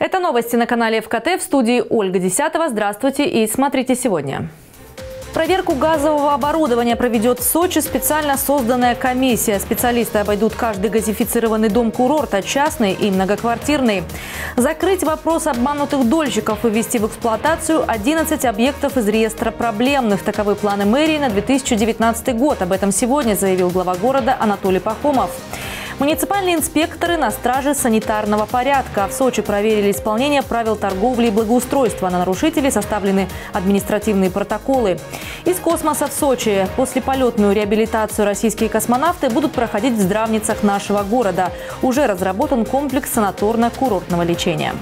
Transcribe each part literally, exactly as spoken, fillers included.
Это новости на канале эф ка тэ, в студии Ольга Десятова. Здравствуйте и смотрите сегодня. Проверку газового оборудования проведет в Сочи специально созданная комиссия. Специалисты обойдут каждый газифицированный дом курорта, частный и многоквартирный. Закрыть вопрос обманутых дольщиков и ввести в эксплуатацию одиннадцать объектов из реестра проблемных. Таковы планы мэрии на две тысячи девятнадцатый год. Об этом сегодня заявил глава города Анатолий Пахомов. Муниципальные инспекторы на страже санитарного порядка. В Сочи проверили исполнение правил торговли и благоустройства. На нарушителей составлены административные протоколы. Из космоса в Сочи. Послеполетную реабилитацию российские космонавты будут проходить в здравницах нашего города. Уже разработан комплекс санаторно-курортного лечения.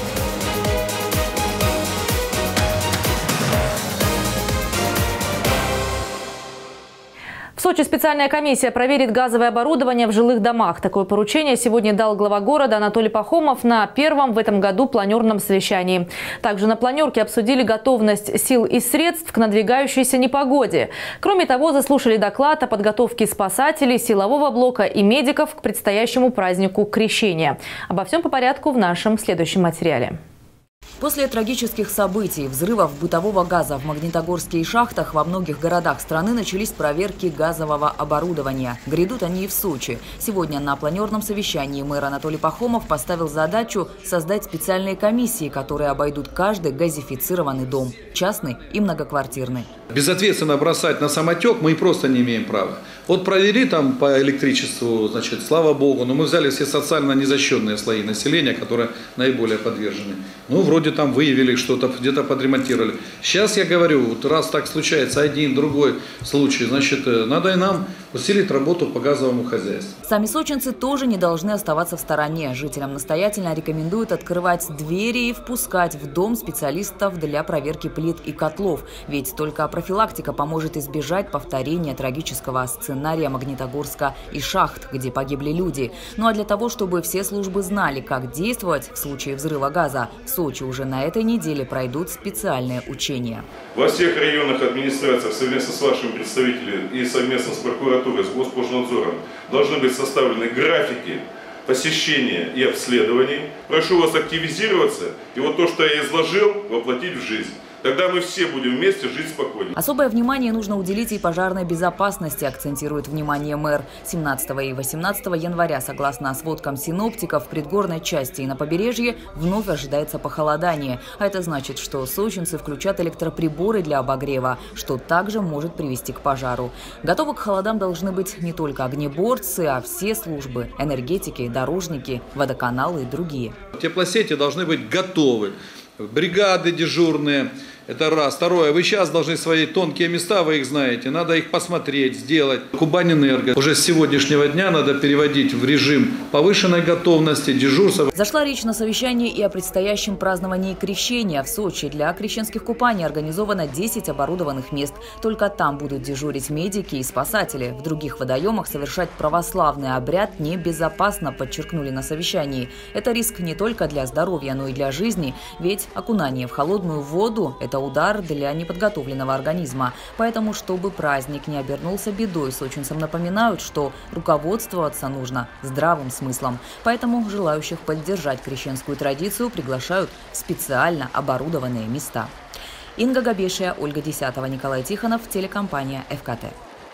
В Сочи специальная комиссия проверит газовое оборудование в жилых домах. Такое поручение сегодня дал глава города Анатолий Пахомов на первом в этом году планерном совещании. Также на планерке обсудили готовность сил и средств к надвигающейся непогоде. Кроме того, заслушали доклад о подготовке спасателей, силового блока и медиков к предстоящему празднику Крещения. Обо всем по порядку в нашем следующем материале. После трагических событий, взрывов бытового газа в Магнитогорске и шахтах во многих городах страны начались проверки газового оборудования. Грядут они и в Сочи. Сегодня на планерном совещании мэр Анатолий Пахомов поставил задачу создать специальные комиссии, которые обойдут каждый газифицированный дом, частный и многоквартирный. Безответственно бросать на самотек мы просто не имеем права. Вот провели там по электричеству, значит, слава богу, но мы взяли все социально незащищенные слои населения, которые наиболее подвержены. Ну, вроде там выявили что-то, где-то подремонтировали. Сейчас я говорю, вот раз так случается один, другой случай, значит, надо и нам усилить работу по газовому хозяйству. Сами сочинцы тоже не должны оставаться в стороне. Жителям настоятельно рекомендуют открывать двери и впускать в дом специалистов для проверки плит и котлов. Ведь только профилактика поможет избежать повторения трагического сценария Магнитогорска и шахт, где погибли люди. Ну а для того, чтобы все службы знали, как действовать в случае взрыва газа, в Сочи уже на этой неделе пройдут специальные учения. Во всех районных администрациях совместно с вашими представителями и совместно с прокуратурой, с Госпожнадзором должны быть составлены графики посещения и обследований. Прошу вас активизироваться и вот то, что я изложил, воплотить в жизнь. Тогда мы все будем вместе жить спокойно. Особое внимание нужно уделить и пожарной безопасности, акцентирует внимание мэр. семнадцатого и восемнадцатого января, согласно сводкам синоптиков, в предгорной части и на побережье вновь ожидается похолодание. А это значит, что сочинцы включат электроприборы для обогрева, что также может привести к пожару. Готовы к холодам должны быть не только огнеборцы, а все службы – энергетики, дорожники, водоканалы и другие. Теплосети должны быть готовы. Бригады дежурные, это раз. Второе, вы сейчас должны свои тонкие места, вы их знаете, надо их посмотреть, сделать. Кубанэнерго уже с сегодняшнего дня надо переводить в режим повышенной готовности, дежурства. Зашла речь на совещании и о предстоящем праздновании Крещения. В Сочи для крещенских купаний организовано десять оборудованных мест. Только там будут дежурить медики и спасатели. В других водоемах совершать православный обряд небезопасно, подчеркнули на совещании. Это риск не только для здоровья, но и для жизни, ведь окунание в холодную воду – это удар для неподготовленного организма. Поэтому, чтобы праздник не обернулся бедой, сочинцам напоминают, что руководствоваться нужно здравым смыслом. Поэтому желающих поддержать крещенскую традицию приглашают в специально оборудованные места. Инга Габешия, Ольга Десятова, Николай Тихонов, телекомпания эф ка тэ.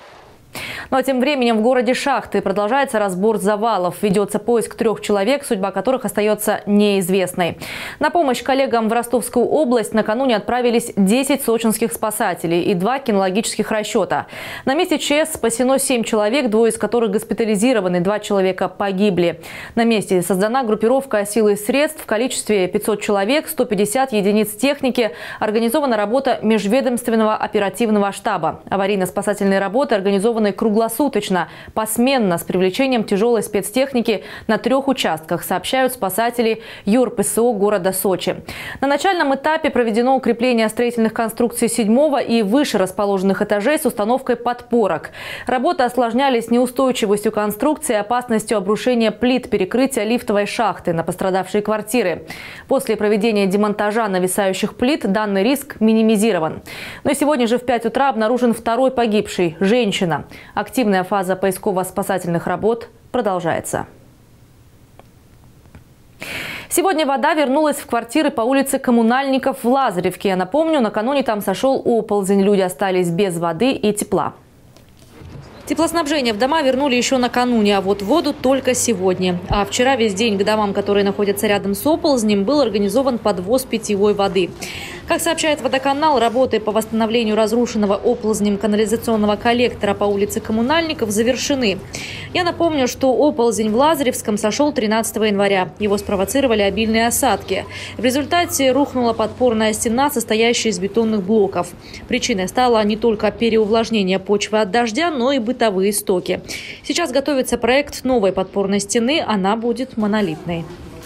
Ну а тем временем в городе Шахты продолжается разбор завалов. Ведется поиск трех человек, судьба которых остается неизвестной. На помощь коллегам в Ростовскую область накануне отправились десять сочинских спасателей и два кинологических расчета. На месте ЧС спасено семь человек, двое из которых госпитализированы, два человека погибли. На месте создана группировка сил и средств в количестве пятьсот человек, сто пятьдесят единиц техники. Организована работа межведомственного оперативного штаба. Аварийно-спасательные работы организованы круглосуточно, посменно, с привлечением тяжелой спецтехники на трех участках, сообщают спасатели ЮРПСО города Сочи. На начальном этапе проведено укрепление строительных конструкций седьмого и выше расположенных этажей с установкой подпорок. Работы осложнялись неустойчивостью конструкции и опасностью обрушения плит перекрытия лифтовой шахты на пострадавшие квартиры. После проведения демонтажа нависающих плит данный риск минимизирован. Но сегодня же в пять утра обнаружен второй погибший – женщина. Активная фаза поисково-спасательных работ продолжается. Сегодня вода вернулась в квартиры по улице Коммунальников в Лазаревке. Напомню, накануне там сошел оползень. Люди остались без воды и тепла. Теплоснабжение в дома вернули еще накануне, а вот воду только сегодня. А вчера весь день к домам, которые находятся рядом с оползнем, был организован подвоз питьевой воды. Как сообщает водоканал, работы по восстановлению разрушенного оползнем канализационного коллектора по улице Коммунальников завершены. Я напомню, что оползень в Лазаревском сошел тринадцатого января. Его спровоцировали обильные осадки. В результате рухнула подпорная стена, состоящая из бетонных блоков. Причиной стало не только переувлажнение почвы от дождя, но и бытовые стоки. Сейчас готовится проект новой подпорной стены. Она будет монолитной.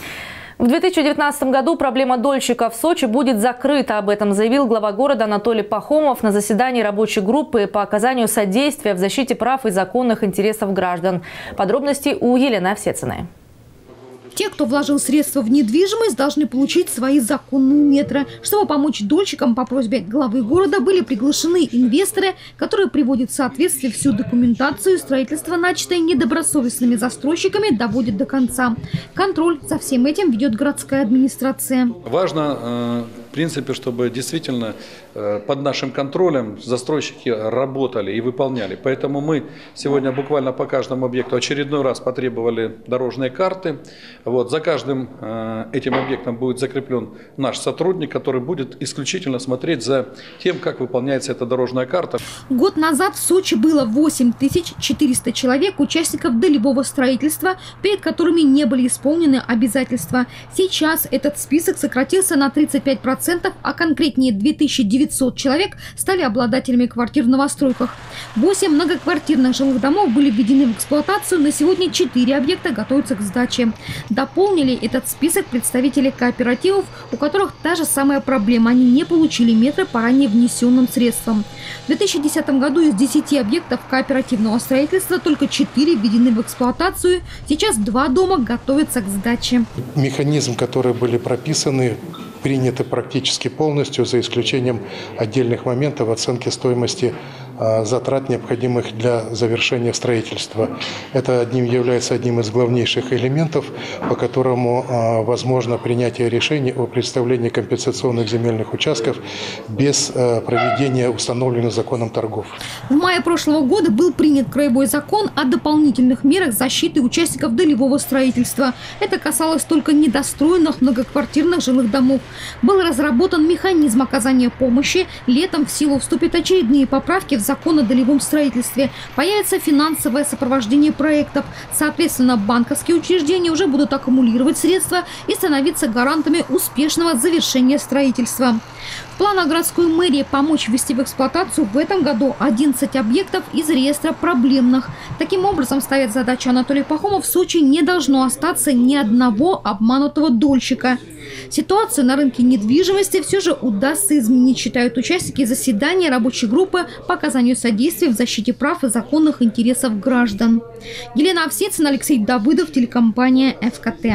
В две тысячи девятнадцатом году проблема дольщиков в Сочи будет закрыта. Об этом заявил глава города Анатолий Пахомов на заседании рабочей группы по оказанию содействия в защите прав и законных интересов граждан. Подробности у Елены Овсециной. Те, кто вложил средства в недвижимость, должны получить свои законные метры. Чтобы помочь дольщикам, по просьбе главы города были приглашены инвесторы, которые приводят в соответствие всю документацию. Строительство, начатое недобросовестными застройщиками, доводят до конца. Контроль за всем этим ведет городская администрация. Важно, в принципе, чтобы действительно под нашим контролем застройщики работали и выполняли. Поэтому мы сегодня буквально по каждому объекту очередной раз потребовали дорожные карты. Вот, за каждым э, этим объектом будет закреплен наш сотрудник, который будет исключительно смотреть за тем, как выполняется эта дорожная карта. Год назад в Сочи было восемь тысяч четыреста человек, участников долевого строительства, перед которыми не были исполнены обязательства. Сейчас этот список сократился на тридцать пять процентов, а конкретнее две тысячи девятьсот человек стали обладателями квартир в новостройках. восемь многоквартирных жилых домов были введены в эксплуатацию. На сегодня четыре объекта готовятся к сдаче. Дополнили этот список представители кооперативов, у которых та же самая проблема. Они не получили метры по ранее внесенным средствам. В две тысячи десятом году из десяти объектов кооперативного строительства только четыре введены в эксплуатацию. Сейчас два дома готовятся к сдаче. Механизм, которые были прописаны, приняты практически полностью, за исключением отдельных моментов оценки стоимости затрат, необходимых для завершения строительства. Это одним, является одним из главнейших элементов, по которому возможно принятие решений о представлении компенсационных земельных участков без проведения установленных законом торгов. В мае прошлого года был принят краевой закон о дополнительных мерах защиты участников долевого строительства. Это касалось только недостроенных многоквартирных жилых домов. Был разработан механизм оказания помощи. Летом в силу вступят очередные поправки в закон о долевом строительстве. Появится финансовое сопровождение проектов. Соответственно, банковские учреждения уже будут аккумулировать средства и становиться гарантами успешного завершения строительства. В планах городской мэрии помочь ввести в эксплуатацию в этом году одиннадцать объектов из реестра проблемных. Таким образом, ставит задачу Анатолий Пахомов, в Сочи не должно остаться ни одного обманутого дольщика. Ситуацию на рынке недвижимости все же удастся изменить, считают участники заседания рабочей группы по оказанию содействия в защите прав и законных интересов граждан. Елена Овсецина, Алексей Давыдов, телекомпания эф ка тэ.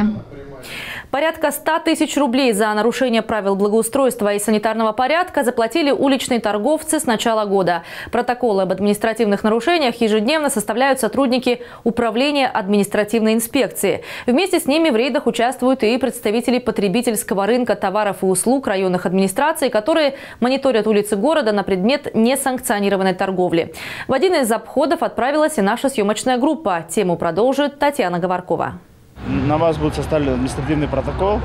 Порядка ста тысяч рублей за нарушение правил благоустройства и санитарного порядка заплатили уличные торговцы с начала года. Протоколы об административных нарушениях ежедневно составляют сотрудники Управления административной инспекции. Вместе с ними в рейдах участвуют и представители потребительского рынка товаров и услуг районных администраций, которые мониторят улицы города на предмет несанкционированной торговли. В один из обходов отправилась и наша съемочная группа. Тему продолжит Татьяна Говоркова. На вас будет составлен административный протокол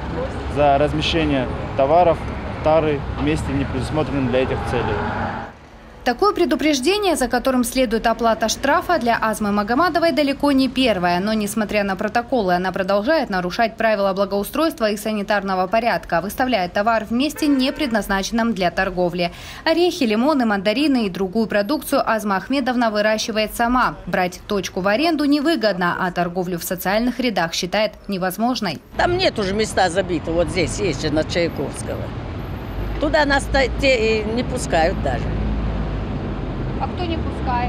за размещение товаров, тары в месте, не предусмотренном для этих целей. Такое предупреждение, за которым следует оплата штрафа, для Азмы Магомадовой далеко не первое. Но, несмотря на протоколы, она продолжает нарушать правила благоустройства и санитарного порядка, выставляя товар в месте, не предназначенном для торговли. Орехи, лимоны, мандарины и другую продукцию Азма Ахмедовна выращивает сама. Брать точку в аренду невыгодно, а торговлю в социальных рядах считает невозможной. Там нет уже места забиты, вот здесь есть, на Чайковского. Туда нас те и не пускают даже. А кто не пускает?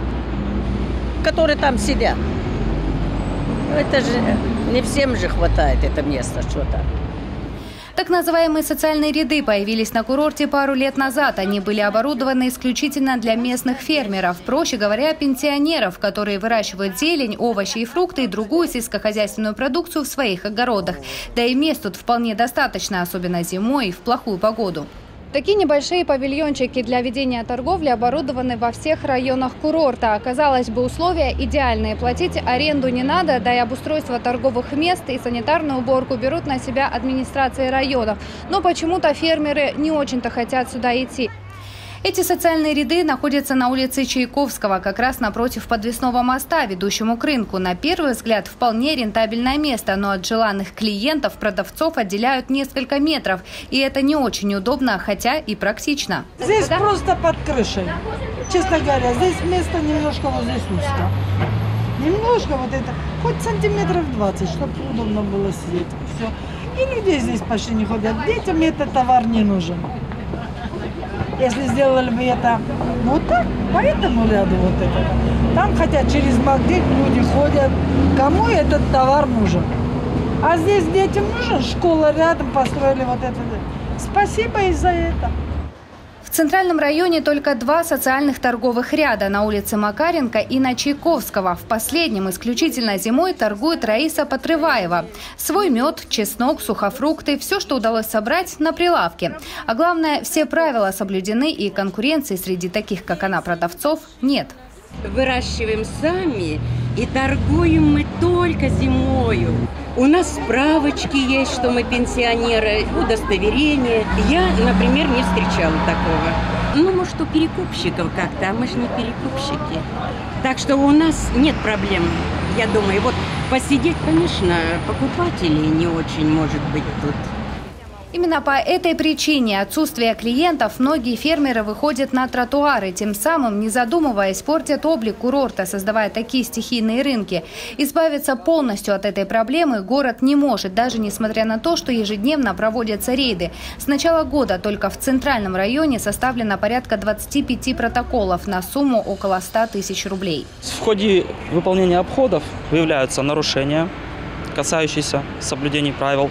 Которые там сидят. Это же не всем же хватает это место, что-то. Так называемые социальные ряды появились на курорте пару лет назад. Они были оборудованы исключительно для местных фермеров, проще говоря, пенсионеров, которые выращивают зелень, овощи и фрукты и другую сельскохозяйственную продукцию в своих огородах. Да и мест тут вполне достаточно, особенно зимой и в плохую погоду. Такие небольшие павильончики для ведения торговли оборудованы во всех районах курорта. Казалось бы, условия идеальные. Платить аренду не надо, да и обустройство торговых мест и санитарную уборку берут на себя администрации районов. Но почему-то фермеры не очень-то хотят сюда идти. Эти социальные ряды находятся на улице Чайковского, как раз напротив подвесного моста, ведущему к рынку. На первый взгляд, вполне рентабельное место, но от желанных клиентов продавцов отделяют несколько метров. И это не очень удобно, хотя и практично. Здесь да? Просто под крышей. Честно говоря, здесь место немножко вот здесь узко. Немножко вот это, хоть сантиметров двадцать, чтобы удобно было сидеть. Все. И людей здесь почти не ходят. Детям этот товар не нужен. Если сделали бы это вот так, по этому ряду вот это, там хотя через магнит люди ходят, кому этот товар нужен. А здесь детям нужен, школа рядом, построили вот это. Спасибо и за это. В центральном районе только два социальных торговых ряда на улице Макаренко и на Чайковского. В последнем исключительно зимой торгует Раиса Потрываева. Свой мед, чеснок, сухофрукты – все, что удалось собрать на прилавке. А главное, все правила соблюдены и конкуренции среди таких, как она, продавцов нет. Выращиваем сами и торгуем мы только зимою. У нас справочки есть, что мы пенсионеры, удостоверения. Я, например, не встречала такого. Ну, может, у перекупщиков как-то, а мы же не перекупщики. Так что у нас нет проблем, я думаю. Вот посидеть, конечно, покупателей не очень может быть тут. Именно по этой причине отсутствия клиентов многие фермеры выходят на тротуары, тем самым, не задумываясь, портят облик курорта, создавая такие стихийные рынки. Избавиться полностью от этой проблемы город не может, даже несмотря на то, что ежедневно проводятся рейды. С начала года только в центральном районе составлено порядка двадцати пяти протоколов на сумму около ста тысяч рублей. В ходе выполнения обходов выявляются нарушения, касающиеся соблюдения правил,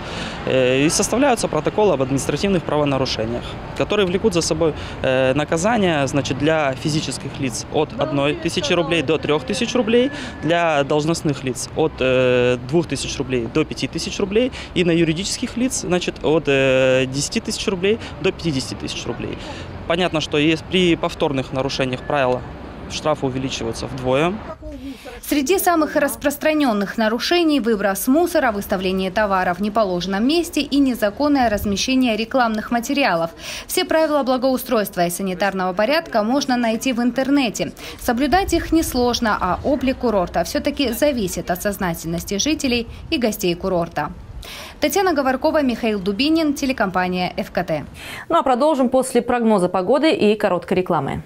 и составляются протоколы об административных правонарушениях, которые влекут за собой наказание, значит, для физических лиц от одной тысячи рублей до трёх тысяч рублей, для должностных лиц от двух тысяч рублей до пяти тысяч рублей и на юридических лиц, значит, от десяти тысяч рублей до пятидесяти тысяч рублей. Понятно, что есть при повторных нарушениях правила штрафы увеличиваются вдвое. Среди самых распространенных нарушений – выброс мусора, выставление товаров в неположенном месте и незаконное размещение рекламных материалов. Все правила благоустройства и санитарного порядка можно найти в интернете. Соблюдать их несложно, а облик курорта все-таки зависит от сознательности жителей и гостей курорта. Татьяна Говоркова, Михаил Дубинин, телекомпания эф ка тэ. Ну а продолжим после прогноза погоды и короткой рекламы.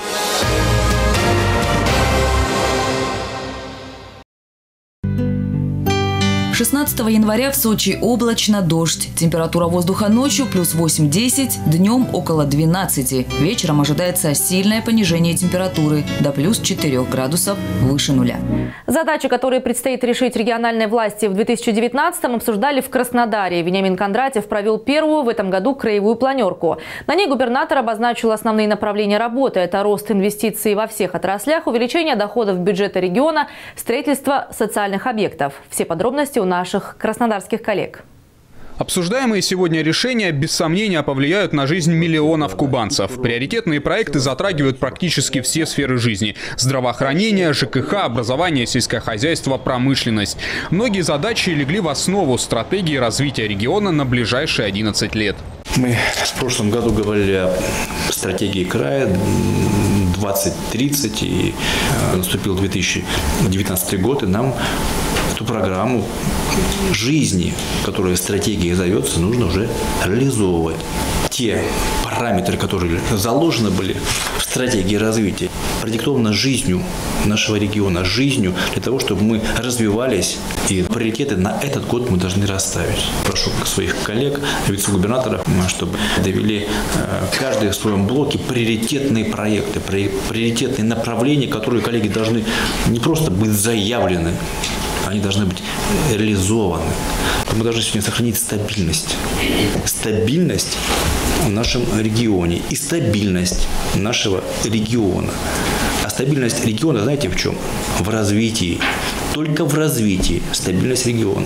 шестнадцатого января в Сочи облачно, дождь. Температура воздуха ночью плюс восемь-десять, днем около двенадцати. Вечером ожидается сильное понижение температуры до плюс четырёх градусов выше нуля. Задачи, которые предстоит решить региональной власти в две тысячи девятнадцатом, обсуждали в Краснодаре. Вениамин Кондратьев провел первую в этом году краевую планерку. На ней губернатор обозначил основные направления работы. Это рост инвестиций во всех отраслях, увеличение доходов бюджета региона, строительство социальных объектов. Все подробности у наших краснодарских коллег. Обсуждаемые сегодня решения без сомнения повлияют на жизнь миллионов кубанцев. Приоритетные проекты затрагивают практически все сферы жизни – здравоохранение, жэ ка ха, образование, сельское хозяйство, промышленность. Многие задачи легли в основу стратегии развития региона на ближайшие одиннадцать лет. Мы в прошлом году говорили о стратегии края двадцать тридцать, и наступил две тысячи девятнадцатый год, и нам эту программу жизни, которая стратегией зовется, нужно уже реализовывать. Те параметры, которые заложены были в стратегии развития, продиктованы жизнью нашего региона, жизнью для того, чтобы мы развивались, и приоритеты на этот год мы должны расставить. Прошу своих коллег, вице-губернаторов, чтобы довели каждый в своем блоке приоритетные проекты, приоритетные направления, которые коллеги должны не просто быть заявлены, они должны быть реализованы. Мы должны сегодня сохранить стабильность. Стабильность в нашем регионе и стабильность нашего региона. А стабильность региона, знаете, в чем? В развитии. Только в развитии стабильность региона.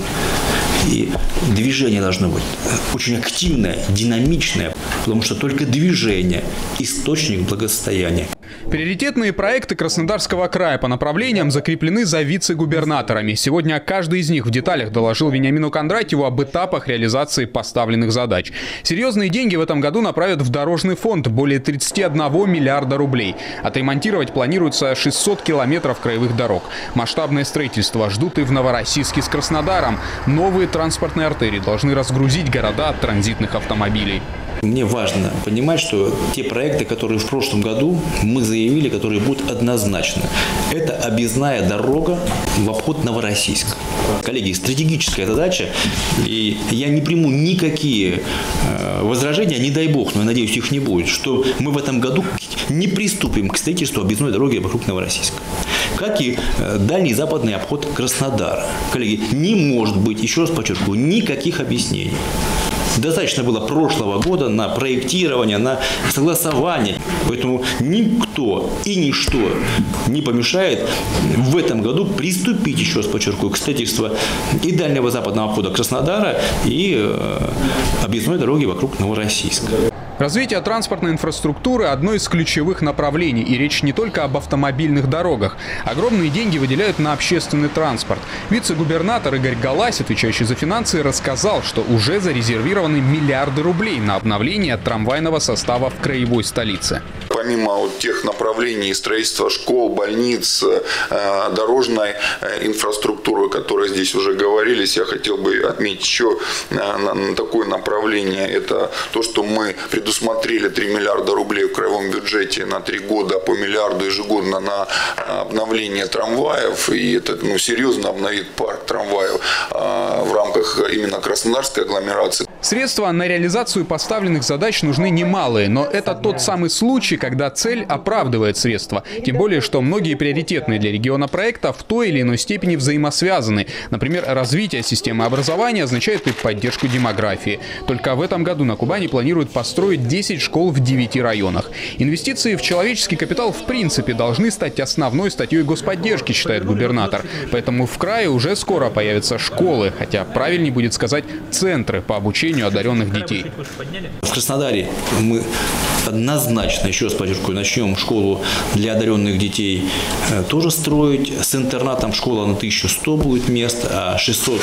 И движение должно быть очень активное, динамичное, потому что только движение – источник благосостояния. Приоритетные проекты Краснодарского края по направлениям закреплены за вице-губернаторами. Сегодня каждый из них в деталях доложил Вениамину Кондратьеву об этапах реализации поставленных задач. Серьезные деньги в этом году направят в дорожный фонд – более тридцати одного миллиарда рублей. Отремонтировать планируется шестьсот километров краевых дорог. Масштабное строительство ждут и в Новороссийске с Краснодаром. Новые транспортные артерии должны разгрузить города от транзитных автомобилей. Мне важно понимать, что те проекты, которые в прошлом году мы заявили, которые будут однозначно. Это объездная дорога в обход Новороссийска. Коллеги, стратегическая задача, и я не приму никакие возражения, не дай бог, но я надеюсь, их не будет, что мы в этом году не приступим к строительству объездной дороги вокруг Новороссийска. Как и дальний западный обход Краснодара. Коллеги, не может быть, еще раз подчеркиваю, никаких объяснений. Достаточно было прошлого года на проектирование, на согласование. Поэтому никто и ничто не помешает в этом году приступить, еще раз подчеркиваю, к строительству и дальнего западного обхода Краснодара, и э, объездной дороги вокруг Новороссийска. Развитие транспортной инфраструктуры – одно из ключевых направлений. И речь не только об автомобильных дорогах. Огромные деньги выделяют на общественный транспорт. Вице-губернатор Игорь Галась, отвечающий за финансы, рассказал, что уже зарезервированы миллиарды рублей на обновление трамвайного состава в краевой столице. Помимо вот тех направлений строительства школ, больниц, дорожной инфраструктуры, которые здесь уже говорились, я хотел бы отметить еще такое направление. Это то, что мы предусмотрели три миллиарда рублей в краевом бюджете на три года, по миллиарду ежегодно на обновление трамваев. И это ну, серьезно обновит парк трамваев в рамках именно Краснодарской агломерации. Средства на реализацию поставленных задач нужны немалые, но это тот самый случай, когда цель оправдывает средства. Тем более, что многие приоритетные для региона проекта в той или иной степени взаимосвязаны. Например, развитие системы образования означает и поддержку демографии. Только в этом году на Кубани планируют построить десять школ в девяти районах. Инвестиции в человеческий капитал в принципе должны стать основной статьей господдержки, считает губернатор. Поэтому в крае уже скоро появятся школы, хотя правильнее будет сказать центры по обучению одаренных детей. В Краснодаре мы однозначно, еще раз подчеркиваю, начнем школу для одаренных детей тоже строить. С интернатом школа на тысячу сто будет мест, а шестьсот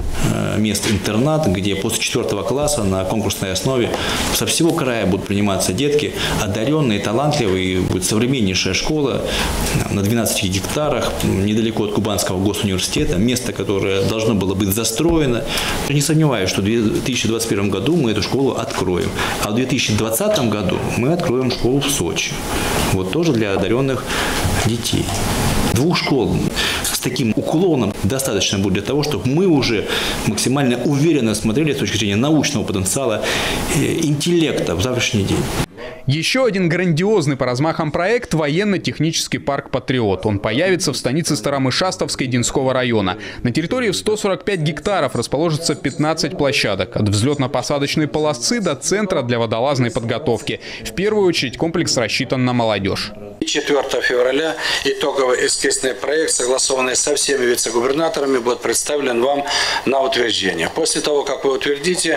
мест интернат, где после четвертого класса на конкурсной основе со всего края будут приниматься детки, одаренные, талантливые. Будет современнейшая школа на двенадцати гектарах, недалеко от Кубанского госуниверситета, место, которое должно было быть застроено. Я не сомневаюсь, что в две тысячи двадцать первом году мы эту школу откроем, а в две тысячи двадцатом году мы откроем школу в Сочи. Вот тоже для одаренных детей. Двух школ с таким уклоном достаточно будет для того, чтобы мы уже максимально уверенно смотрели с точки зрения научного потенциала, интеллекта в завтрашний день. Еще один грандиозный по размахам проект – военно-технический парк «Патриот». Он появится в станице Старомышастовской Динского района. На территории в сто сорок пять гектаров расположится пятнадцать площадок. От взлетно-посадочной полосы до центра для водолазной подготовки. В первую очередь комплекс рассчитан на молодежь. четвёртого февраля итоговый эскизный проект, согласованный со всеми вице-губернаторами, будет представлен вам на утверждение. После того, как вы утвердите,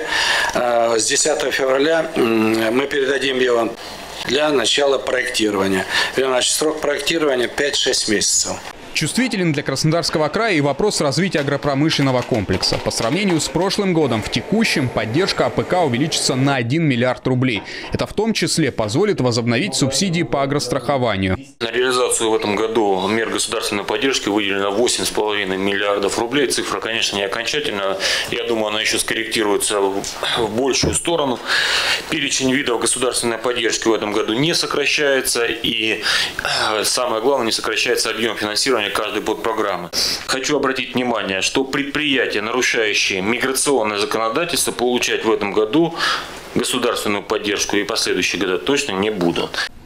с десятого февраля мы передадим его для начала проектирования. Значит, срок проектирования пять-шесть месяцев. Чувствителен для Краснодарского края и вопрос развития агропромышленного комплекса. По сравнению с прошлым годом в текущем поддержка АПК увеличится на один миллиард рублей. Это в том числе позволит возобновить субсидии по агрострахованию. На реализацию в этом году мер государственной поддержки выделено восемь с половиной миллиардов рублей. Цифра, конечно, не окончательная. Я думаю, она еще скорректируется в большую сторону. Перечень видов государственной поддержки в этом году не сокращается. И самое главное, не сокращается объем финансирования каждой подпрограммы. Хочу обратить внимание, что предприятия, нарушающие миграционное законодательство, получать в этом году государственную поддержку и последующие годы точно не будут.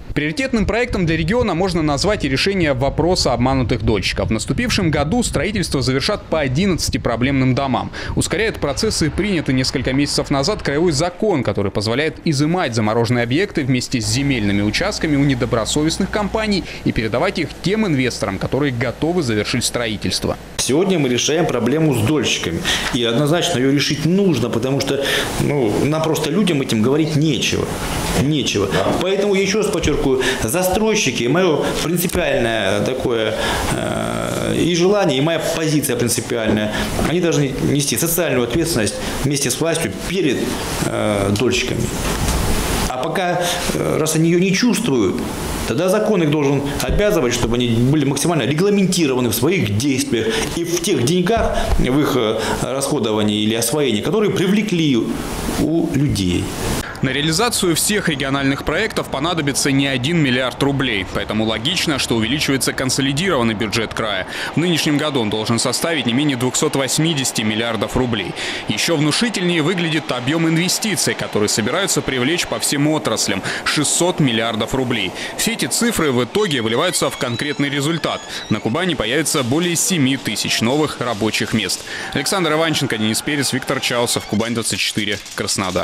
Приоритетным проектом для региона можно назвать и решение вопроса обманутых дольщиков. В наступившем году строительство завершат по одиннадцати проблемным домам. Ускоряет процессы принятый несколько месяцев назад краевой закон, который позволяет изымать замороженные объекты вместе с земельными участками у недобросовестных компаний и передавать их тем инвесторам, которые готовы завершить строительство. Сегодня мы решаем проблему с дольщиками. И однозначно ее решить нужно, потому что ну, нам просто людям этим говорить нечего. Нечего. Поэтому еще раз подчеркиваю, застройщики, мое принципиальное такое э, и желание, и моя позиция принципиальная, они должны нести социальную ответственность вместе с властью перед э, дольщиками. А пока, э, раз они ее не чувствуют, тогда закон их должен обязывать, чтобы они были максимально регламентированы в своих действиях и в тех деньгах, в их расходовании или освоении, которые привлекли у людей. На реализацию всех региональных проектов понадобится не один миллиард рублей. Поэтому логично, что увеличивается консолидированный бюджет края. В нынешнем году он должен составить не менее двухсот восьмидесяти миллиардов рублей. Еще внушительнее выглядит объем инвестиций, которые собираются привлечь по всем отраслям – шестьсот миллиардов рублей. Все эти цифры в итоге выливаются в конкретный результат. На Кубани появится более семи тысяч новых рабочих мест. Александр Иванченко, Денис Перец, Виктор Чаусов, Кубань двадцать четыре, Краснодар.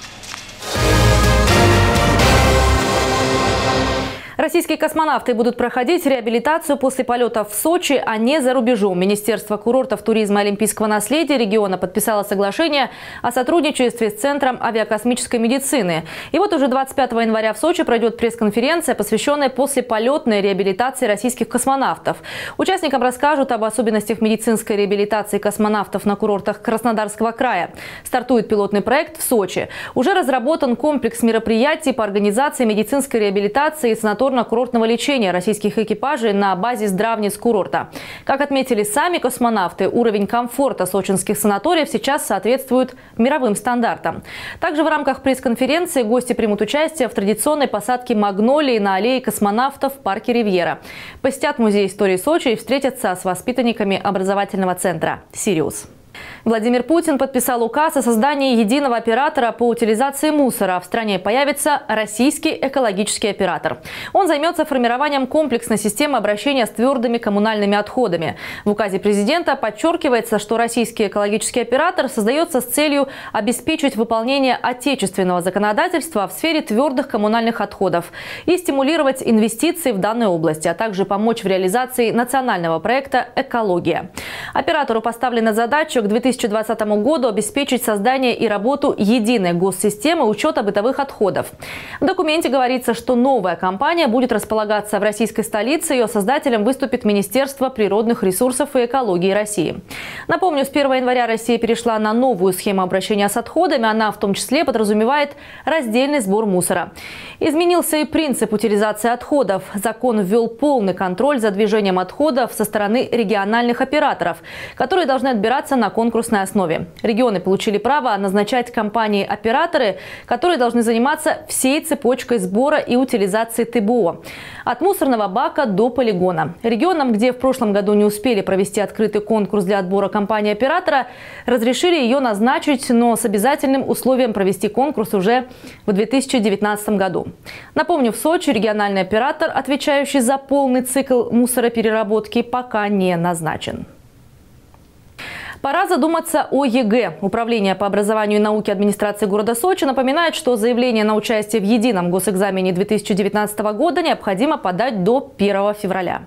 Российские космонавты будут проходить реабилитацию после полета в Сочи, а не за рубежом. Министерство курортов, туризма и олимпийского наследия региона подписало соглашение о сотрудничестве с Центром авиакосмической медицины. И вот уже двадцать пятого января в Сочи пройдет пресс-конференция, посвященная послеполетной реабилитации российских космонавтов. Участникам расскажут об особенностях медицинской реабилитации космонавтов на курортах Краснодарского края. Стартует пилотный проект в Сочи. Уже разработан комплекс мероприятий по организации медицинской реабилитации и санаторно курортного лечения российских экипажей на базе здравниц курорта. Как отметили сами космонавты, уровень комфорта сочинских санаториев сейчас соответствует мировым стандартам. Также в рамках пресс-конференции гости примут участие в традиционной посадке магнолии на аллее космонавтов в парке «Ривьера». Посетят музей истории Сочи и встретятся с воспитанниками образовательного центра «Сириус». Владимир Путин подписал указ о создании единого оператора по утилизации мусора. В стране появится российский экологический оператор. Он займется формированием комплексной системы обращения с твердыми коммунальными отходами. В указе президента подчеркивается, что российский экологический оператор создается с целью обеспечить выполнение отечественного законодательства в сфере твердых коммунальных отходов и стимулировать инвестиции в данной области, а также помочь в реализации национального проекта «Экология». Оператору поставлена задача к две тысячи двадцатому году обеспечить создание и работу единой госсистемы учета бытовых отходов. В документе говорится, что новая компания будет располагаться в российской столице. Ее создателем выступит Министерство природных ресурсов и экологии России. Напомню, с первого января Россия перешла на новую схему обращения с отходами. Она в том числе подразумевает раздельный сбор мусора. Изменился и принцип утилизации отходов. Закон ввел полный контроль за движением отходов со стороны региональных операторов, которые должны отбираться на конкурсной основе. Регионы получили право назначать компании-операторы, которые должны заниматься всей цепочкой сбора и утилизации ТБО. От мусорного бака до полигона. Регионам, где в прошлом году не успели провести открытый конкурс для отбора компании-оператора, разрешили ее назначить, но с обязательным условием провести конкурс уже в две тысячи девятнадцатом году. Напомню, в Сочи региональный оператор, отвечающий за полный цикл мусоропереработки, пока не назначен. Пора задуматься о ЕГЭ. Управление по образованию и науке администрации города Сочи напоминает, что заявление на участие в едином госэкзамене две тысячи девятнадцатого года необходимо подать до первого февраля.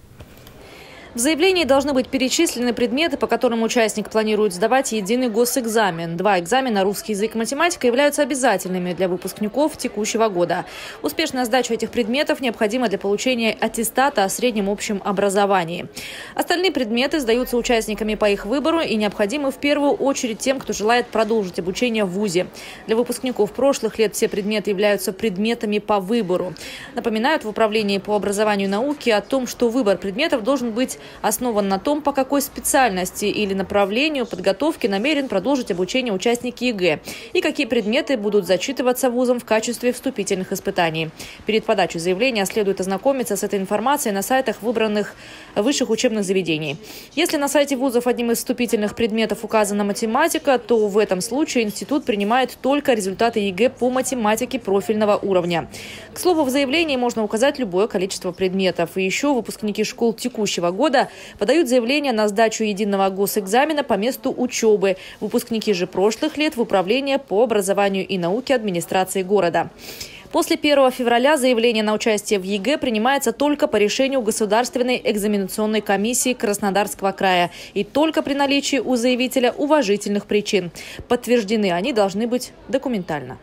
В заявлении должны быть перечислены предметы, по которым участник планирует сдавать единый госэкзамен. Два экзамена – русский язык и математика – являются обязательными для выпускников текущего года. Успешная сдача этих предметов необходима для получения аттестата о среднем общем образовании. Остальные предметы сдаются участниками по их выбору и необходимы в первую очередь тем, кто желает продолжить обучение в вузе. Для выпускников прошлых лет все предметы являются предметами по выбору. Напоминают в Управлении по образованию и науке о том, что выбор предметов должен быть основан на том, по какой специальности или направлению подготовки намерен продолжить обучение участники ЕГЭ и какие предметы будут зачитываться вузом в качестве вступительных испытаний. Перед подачей заявления следует ознакомиться с этой информацией на сайтах выбранных высших учебных заведений. Если на сайте вузов одним из вступительных предметов указана математика, то в этом случае институт принимает только результаты ЕГЭ по математике профильного уровня. К слову, в заявлении можно указать любое количество предметов. И еще выпускники школ текущего года подают заявление на сдачу единого госэкзамена по месту учебы. Выпускники же прошлых лет в управление по образованию и науке администрации города. После первого февраля заявление на участие в ЕГЭ принимается только по решению Государственной экзаменационной комиссии Краснодарского края и только при наличии у заявителя уважительных причин. Подтверждены они должны быть документально.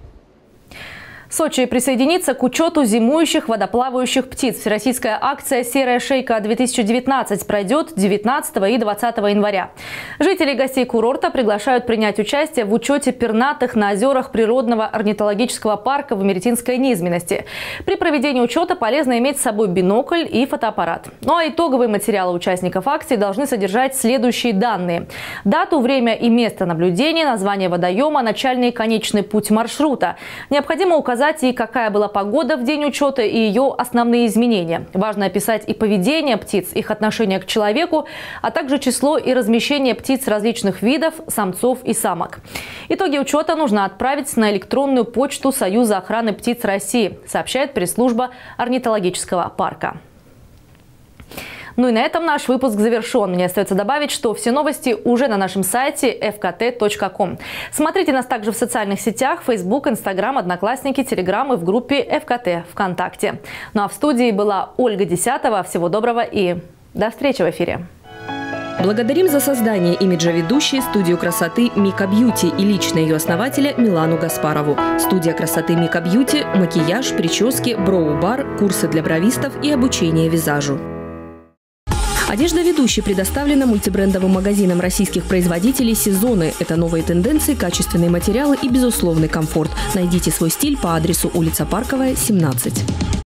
Сочи присоединится к учету зимующих водоплавающих птиц. Всероссийская акция «Серая шейка-две тысячи девятнадцать» пройдет девятнадцатого и двадцатого января. Жители и гостей курорта приглашают принять участие в учете пернатых на озерах природного орнитологического парка в Имеретинской низменности. При проведении учета полезно иметь с собой бинокль и фотоаппарат. Ну а итоговые материалы участников акции должны содержать следующие данные: дату, время и место наблюдения, название водоема, начальный и конечный путь маршрута. Необходимо указать и какая была погода в день учета и ее основные изменения. Важно описать и поведение птиц, их отношение к человеку, а также число и размещение птиц различных видов, самцов и самок. Итоги учета нужно отправить на электронную почту Союза охраны птиц России, сообщает пресс-служба орнитологического парка. Ну и на этом наш выпуск завершен. Мне остается добавить, что все новости уже на нашем сайте эф ка тэ точка ком. Смотрите нас также в социальных сетях: Facebook, Instagram, Одноклассники, Telegram и в группе эф ка тэ ВКонтакте. Ну а в студии была Ольга Десятова. Всего доброго и до встречи в эфире. Благодарим за создание имиджа ведущей студию красоты Мика Бьюти и лично ее основателя Милану Гаспарову. Студия красоты Мика Бьюти – макияж, прически, броу-бар, курсы для бровистов и обучение визажу. Одежда ведущей предоставлена мультибрендовым магазином российских производителей «Сезоны». Это новые тенденции, качественные материалы и безусловный комфорт. Найдите свой стиль по адресу улица Парковая, семнадцать.